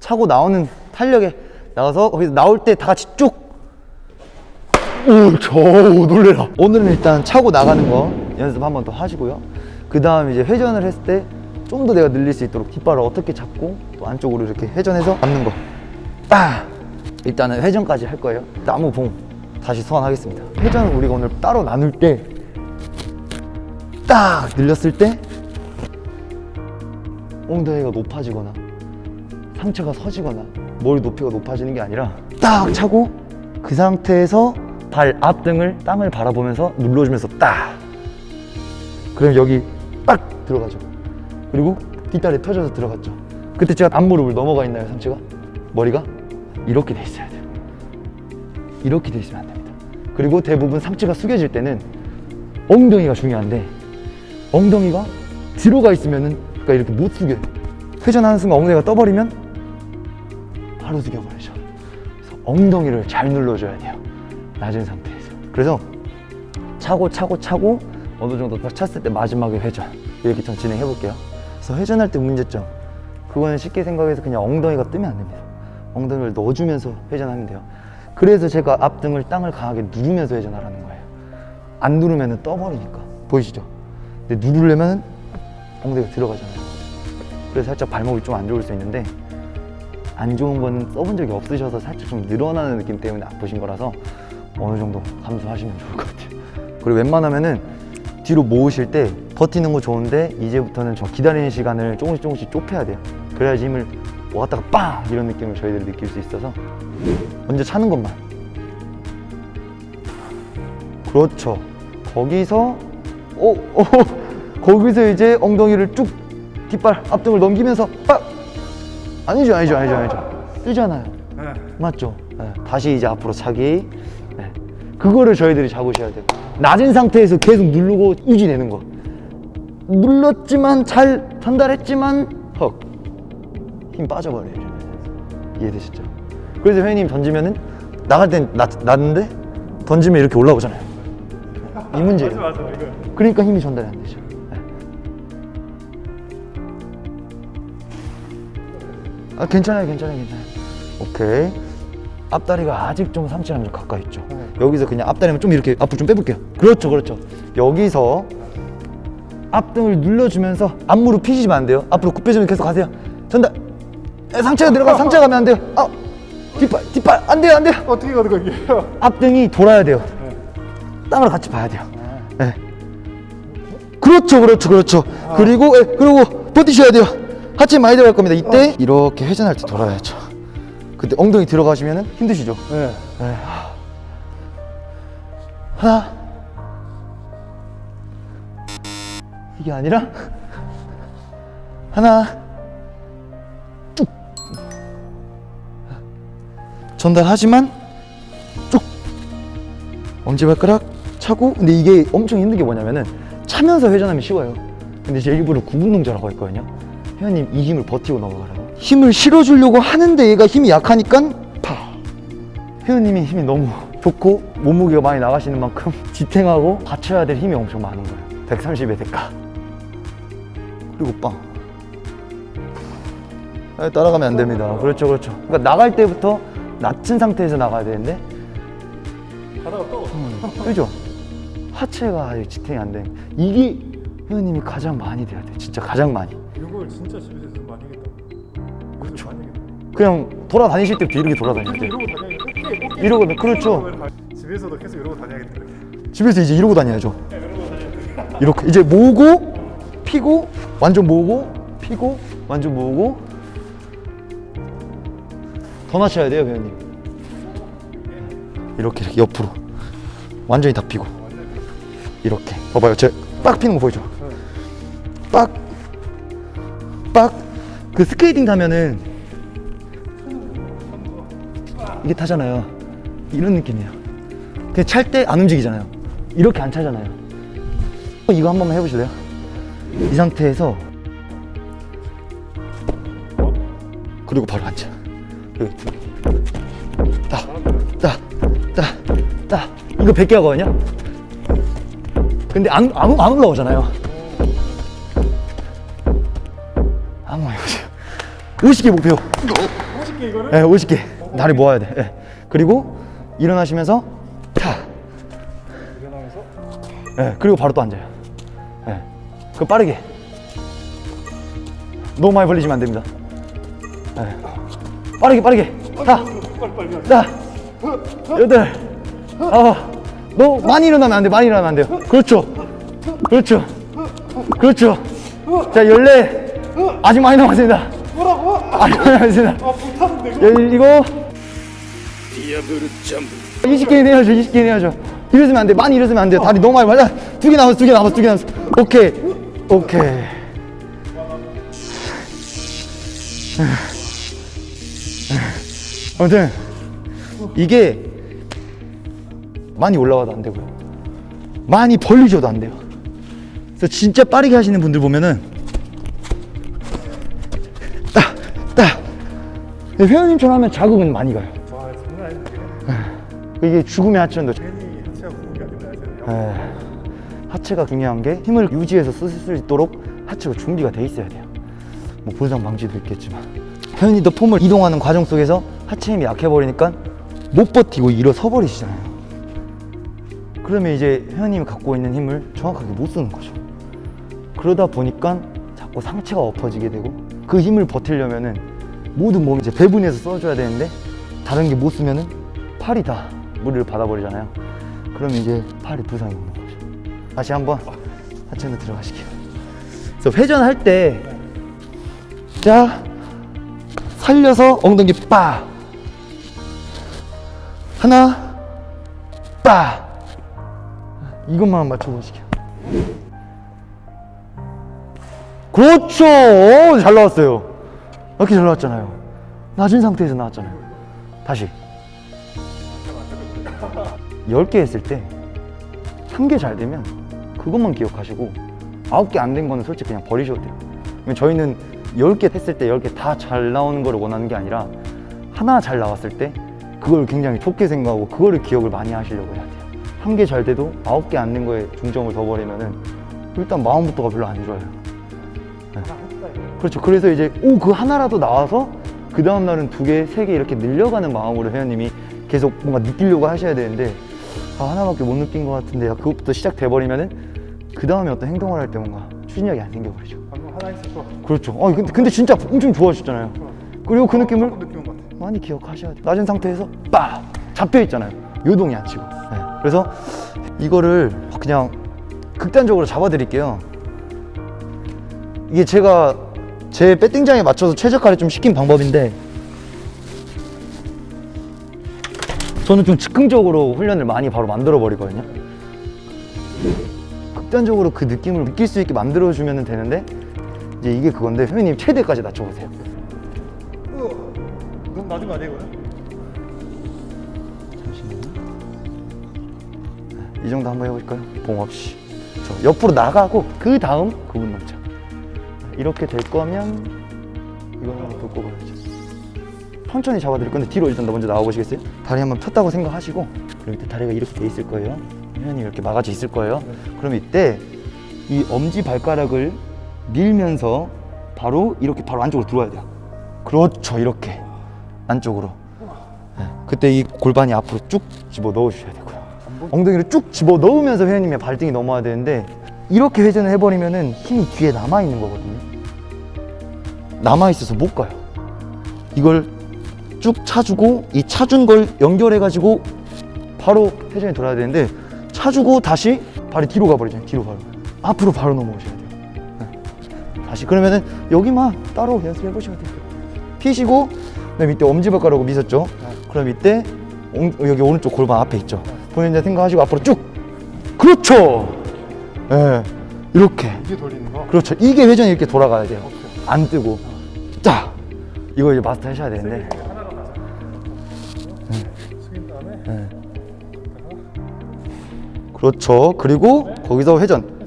차고 나오는 탄력에 나가서 거기서 나올 때 다 같이 쭉. 오, 놀래라. 오늘은 일단 차고 나가는 거 연습 한 번 더 하시고요. 그 다음 이제 회전을 했을 때 좀 더 내가 늘릴 수 있도록 뒷발을 어떻게 잡고 또 안쪽으로 이렇게 회전해서 잡는 거. 일단은 회전까지 할 거예요. 나무 봉 다시 소환하겠습니다. 회전을 우리가 오늘 따로 나눌 때 딱 늘렸을 때 엉덩이가 높아지거나 상체가 서지거나 머리 높이가 높아지는 게 아니라 딱 차고 그 상태에서 발 앞등을 땅을 바라보면서 눌러주면서 딱. 그럼 여기 딱 들어가죠. 그리고 뒷다리 펴져서 들어갔죠. 그때 제가 앞무릎을 넘어가 있나요? 상체가? 머리가? 이렇게 돼 있어야 돼요. 이렇게 돼 있으면 안 됩니다. 그리고 대부분 상체가 숙여질 때는 엉덩이가 중요한데 엉덩이가 들어가 있으면은 그러니까 이렇게 못 숙여요. 회전하는 순간 엉덩이가 떠버리면 바로 숙여버리죠. 그래서 엉덩이를 잘 눌러줘야 돼요. 낮은 상태에서. 그래서 차고 어느 정도 딱 찼을 때 마지막에 회전 이렇게 좀 진행해 볼게요. 그래서 회전할 때 문제점, 그거는 쉽게 생각해서 그냥 엉덩이가 뜨면 안 됩니다. 엉덩이를 넣어주면서 회전하면 돼요. 그래서 제가 앞등을 땅을 강하게 누르면서 회전하라는 거예요. 안 누르면 떠버리니까. 보이시죠? 근데 누르려면 엉덩이가 들어가잖아요. 그래서 살짝 발목이 좀 안 좋을 수 있는데 안 좋은 거는 써본 적이 없으셔서 살짝 좀 늘어나는 느낌 때문에 아프신 거라서 어느 정도 감수하시면 좋을 것 같아요. 그리고 웬만하면은 뒤로 모으실 때 버티는 거 좋은데 이제부터는 좀 기다리는 시간을 조금씩 좁혀야 돼요. 그래야지 힘을 왔다가 빵! 이런 느낌을 저희들이 느낄 수 있어서 먼저 차는 것만. 그렇죠. 거기서 거기서 이제 엉덩이를 쭉 뒷발 앞등을 넘기면서 빡! 아니죠. 뜨잖아요. 네. 맞죠? 네. 다시 이제 앞으로 차기. 네. 그거를 저희들이 잡으셔야 돼요. 낮은 상태에서 계속 누르고 유지되는 거. 눌렀지만 잘 전달했지만 힘 빠져버려요. 이해되시죠? 그래서 회원님 던지면은 나갈 땐 낮는데 던지면 이렇게 올라오잖아요. 이 문제예요. 맞아 이거. 그러니까 힘이 전달이 안 되죠. 네. 괜찮아요. 오케이. 앞다리가 아직 좀 상체랑 좀 가까이 있죠. 여기서 그냥 앞다리만 좀 이렇게 앞으로 좀 빼볼게요. 그렇죠. 여기서 앞등을 눌러주면서 앞무릎 피시면 안 돼요. 앞으로 굽혀주면 계속 가세요. 전달. 상체가 들어가. 상체가 가면 안 돼요. 뒷발 안 돼요. 어떻게 가는 거예요? 앞등이 돌아야 돼요. 땅을 같이 봐야 돼요. 네. 그렇죠. 그리고 버티셔야 돼요. 하체 많이 들어갈 겁니다. 이때 이렇게 회전할 때 돌아야죠. 그때 엉덩이 들어가시면 힘드시죠? 네. 하나. 이게 아니라 하나. 쭉. 전달하지만 쭉. 엄지발가락 차고. 근데 이게 엄청 힘든 게 뭐냐면은 차면서 회전하면 쉬워요. 근데 제 일부러 구분 동작을 하고 있거든요. 회원님 이 힘을 버티고 넘어가라고. 힘을 실어주려고 하는데 얘가 힘이 약하니까 회원님이 힘이 너무 좋고 몸무게가 많이 나가시는 만큼 지탱하고 받쳐야 될 힘이 엄청 많은 거예요. 130의 대가. 그리고 빵. 따라가면 안 됩니다. 그렇죠. 그러니까 나갈 때부터 낮은 상태에서 나가야 되는데 가다가 또 그죠? 하체가 아직 지탱이 안 돼. 이게 회원님이 가장 많이 돼야 돼. 진짜 가장 많이. 이걸 진짜 집에서 좀 많이 하겠다. 그렇죠. 많이 하겠다. 그냥 돌아다니실 때부터 이렇게 돌아다니세요. 이러고 다녀야겠다. 이러고 그렇죠. 집에서도 계속 이러고 다녀야겠다. 집에서 이제 이러고 다녀야죠. 이렇게 이제 모으고 피고 완전 모으고 피고 완전 모으고 더 낮춰야 돼요, 회원님. 이렇게 옆으로 완전히 다 피고 이렇게 봐봐요. 제 빡 피는 거 보이죠? 빡 그 스케이팅 타면은 이게 타잖아요. 이런 느낌이에요. 그냥 찰 때 안 움직이잖아요. 이렇게 안 차잖아요. 이거 한 번만 해보실래요? 이 상태에서 그리고 바로 앉아. 딱 이거 100개 하거든요. 근데 안 올라오잖아요. 한번 해보세요. 50개 목표. 50개 이거를? 네, 50개. 다리 모아야 돼. 네. 그리고 일어나시면서 타. 일어나면서 네, 그리고 바로 또 앉아요. 네. 그 빠르게. 너무 많이 벌리시면 안 됩니다. 네. 빠르게. 타. 빨리. 자, 8, 9. 너무 많이 일어나면 안 돼요. 그렇죠. 자, 14. 아직 많이 남았습니다. 뭐라고? 아직 많이 남았습니다. 못하는데 이거? 17. 20개 내야죠. 이러시면 안 돼. 많이 이러시면 안 돼요. 다리 너무 많이 맞아. 2개 남았어. 오케이. 아무튼 이게 많이 올라와도 안 되고요. 많이 벌리셔도 안 돼요. 그래서 진짜 빠르게 하시는 분들 보면은 딱 회원님처럼 하면 자극은 많이 가요. 와 장난 아닌데 이게 죽음의 하체인데 괜히 하체가 부은 게 아니라 하체가 중요한 게 힘을 유지해서 쓸 수 있도록 하체가 준비가 돼 있어야 돼요. 뭐 부상 방지도 있겠지만 회원님도 폼을 이동하는 과정 속에서 하체 힘이 약해버리니까 못 버티고 일어서 버리시잖아요. 그러면 이제 회원님이 갖고 있는 힘을 정확하게 못 쓰는 거죠. 그러다 보니까 자꾸 상체가 엎어지게 되고 그 힘을 버티려면은 모든 몸이 이제 배분해서 써줘야 되는데 다른 게 못 쓰면은 팔이 다 무리를 받아버리잖아요. 그러면 이제 팔이 부상이 오는 거죠. 다시 한번 하체로 들어가시게요. 그래서 회전할 때 자, 살려서 엉덩이 빠 하나 빠 이것만 맞춰보시게요. 그렇죠. 잘 나왔어요. 이렇게 잘 나왔잖아요. 낮은 상태에서 나왔잖아요. 다시 10개 했을 때 1개 잘 되면 그것만 기억하시고 9개 안 된 거는 솔직히 그냥 버리셔도 돼요. 왜냐면 저희는 10개 했을 때 10개 다 잘 나오는 걸 원하는 게 아니라 하나 잘 나왔을 때 그걸 굉장히 좋게 생각하고 그거를 기억을 많이 하시려고 해야 돼요. 1개 잘 돼도 9개 안 된 거에 중점을 더 버리면은 일단 마음부터가 별로 안 좋아요. 네. 그렇죠. 그래서 이제 그 하나라도 나와서 그 다음 날은 2개, 3개 이렇게 늘려가는 마음으로 회원님이 계속 뭔가 느끼려고 하셔야 되는데 하나밖에 못 느낀 것 같은데 그것부터 시작돼 버리면은 그 다음에 어떤 행동을 할 때 뭔가 추진력이 안 생겨버리죠. 방금 하나 있었어. 그렇죠. 근데 진짜 엄청 좋아하셨잖아요. 그리고 그 느낌을 느끼는 것 같아. 많이 기억하셔야 돼요. 낮은 상태에서 빡! 잡혀 있잖아요. 요동이 안 치고. 네. 그래서 이거를 그냥 극단적으로 잡아 드릴게요. 이게 제가 제 배팅장에 맞춰서 최적화를 좀 시킨 방법인데 저는 좀 즉흥적으로 훈련을 많이 바로 만들어 버리거든요. 극단적으로 그 느낌을 느낄 수 있게 만들어 주면 되는데 이제 이게 그건데 회원님 최대까지 낮춰보세요. 너무 낮은 거 아니에요 이거? 이 정도 한번 해볼까요? 봉 없이. 저 옆으로 나가고 그 다음 그분 넘쳐. 이렇게 될 거면 이거는 한번 긁고 가야죠. 천천히 잡아드릴 건데 뒤로 일단 먼저 나와보시겠어요? 다리 한번 폈다고 생각하시고 그럼 이때 다리가 이렇게 돼 있을 거예요. 회원님 이렇게 막아져 있을 거예요. 그럼 이때 이 엄지 발가락을 밀면서 바로 이렇게 바로 안쪽으로 들어와야 돼요. 그렇죠. 이렇게 안쪽으로. 네. 그때 이 골반이 앞으로 쭉 집어 넣어 주셔야 되고요. 엉덩이를 쭉 집어 넣으면서 회원님의 발등이 넘어야 되는데 이렇게 회전을 해버리면은 힘이 뒤에 남아 있는 거거든요. 남아 있어서 못 가요. 이걸 쭉 차주고 이 차준 걸 연결해 가지고 바로 회전이 돌아야 되는데 차주고 다시 발이 뒤로 가버리잖아요. 뒤로 바로 앞으로 바로 넘어오셔야 돼요. 네. 다시 그러면은 여기만 따로 연습해 보셔야 돼요. 피시고 그다음에 이때 엄지발가락으로 미셨죠. 그럼 이때 여기 오른쪽 골반 앞에 있죠. 본인들 생각하시고 앞으로 쭉. 그렇죠. 예. 네. 이렇게. 이게 돌리는 거? 그렇죠. 이게 회전이 이렇게 돌아가야 돼요. 안 뜨고. 자. 이거 이제 마스터 하셔야 되는데. 하나로 나서 숙인 다음에 네. 그렇죠. 그리고 거기서 회전.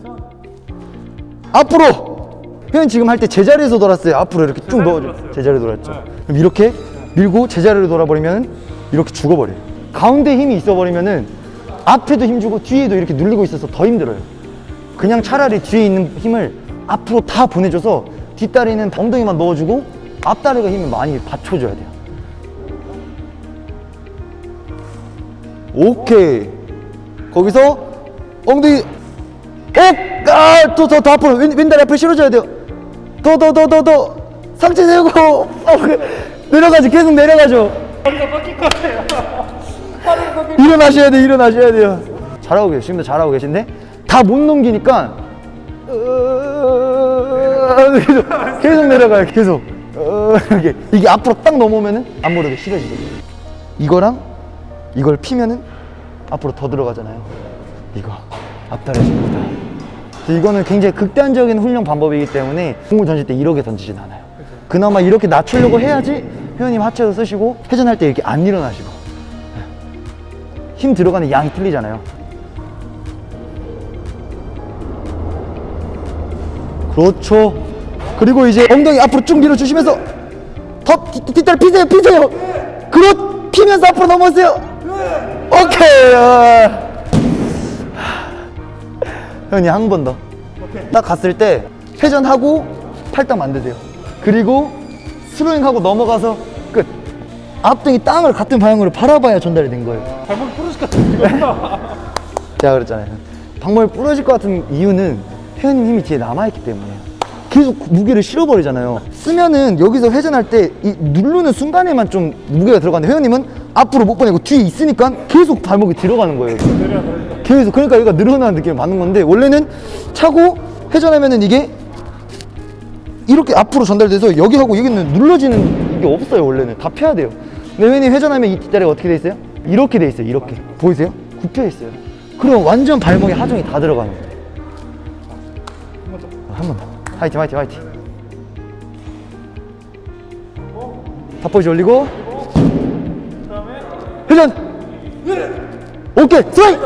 앞으로. 회전 지금 할 때 제자리에서 돌았어요. 앞으로 이렇게 쭉 넣어줘. 제자리로 돌았죠. 그럼 이렇게 밀고 제자리로 돌아버리면 이렇게 죽어버려요. 가운데 힘이 있어버리면은 앞에도 힘주고 뒤에도 이렇게 눌리고 있어서 더 힘들어요. 그냥 차라리 뒤에 있는 힘을 앞으로 다 보내줘서 뒷다리는 엉덩이만 넣어주고 앞다리가 힘을 많이 받쳐줘야 돼요. 오케이. 거기서 엉덩이 더 앞으로 왼다리 앞으로 실어줘야 돼요. 더 상체 세우고 내려가지. 계속 내려가죠. 일어나셔야 돼요. 잘하고 계십니다. 잘하고 계신데 다 못 넘기니까 계속 내려가요. 계속 이게 앞으로 딱 넘어오면은 안 모르게 실어지죠. 이걸 피면은 앞으로 더 들어가잖아요. 이거 앞다리 줍니다. 이거는 굉장히 극단적인 훈련 방법이기 때문에 공을 던질 때 이렇게 던지진 않아요. 그나마 이렇게 낮추려고 해야지 회원님 하체도 쓰시고 회전할 때 이렇게 안 일어나시고 힘 들어가는 양이 틀리잖아요. 그렇죠. 그리고 이제 엉덩이 앞으로 쭉 밀어주시면서 더 뒷다리 피세요. 피면서 앞으로 넘어오세요. 오케이. 회원님 한 번 더. 딱 갔을 때 회전하고 팔딱 만드세요. 그리고 스로잉하고 넘어가서 끝. 앞등이 땅을 같은 방향으로 바라봐야 전달이 된 거예요. 발목이 부러질 것 같은데. 제가 그랬잖아요. 방망이 부러질 것 같은 이유는 회원님 힘이 뒤에 남아있기 때문이에요. 계속 무게를 실어버리잖아요. 쓰면은 여기서 회전할 때 이 누르는 순간에만 좀 무게가 들어가는데 회원님은 앞으로 못 보내고 뒤에 있으니까 계속 발목이 들어가는 거예요. 계속. 그러니까 여기가 늘어나는 느낌을 받는 건데 원래는 차고 회전하면은 이게 이렇게 앞으로 전달돼서 여기하고 여기는 눌러지는 게 없어요. 원래는 다 펴야 돼요. 근데 회원님 회전하면 이 뒷다리가 어떻게 돼 있어요? 이렇게 돼 있어요. 이렇게 보이세요? 굽혀 있어요. 그럼 완전 발목에 하중이 다 들어가는 거예요. 한 번 더. 화이팅. 탑포지 올리고 회전. 오케이 스트라이크.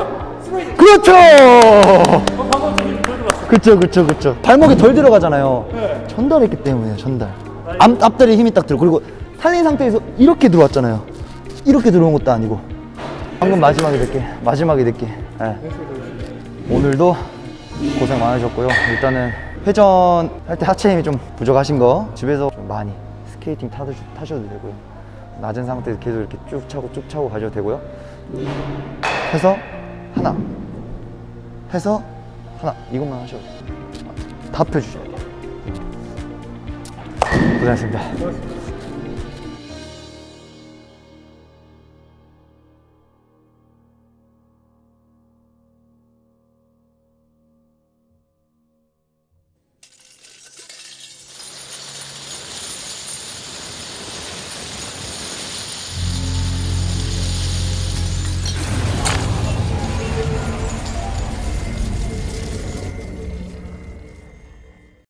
그렇죠. 그쵸. 발목이 덜 들어가잖아요. 전달했기 때문에요. 전달. 앞다리에 힘이 딱 들어. 그리고 살린 상태에서 이렇게 들어왔잖아요. 이렇게 들어온 것도 아니고. 방금 마지막에 늦게. 네. 오늘도 고생 많으셨고요. 일단은 회전할 때 하체 힘이 좀 부족하신 거 집에서 좀 많이 스케이팅 타셔도 되고요. 낮은 상태에서 계속 이렇게 쭉 차고 가셔도 되고요. 해서 하나 이것만 하셔도 돼요. 다 펴주셔야 돼요. 고생하셨습니다.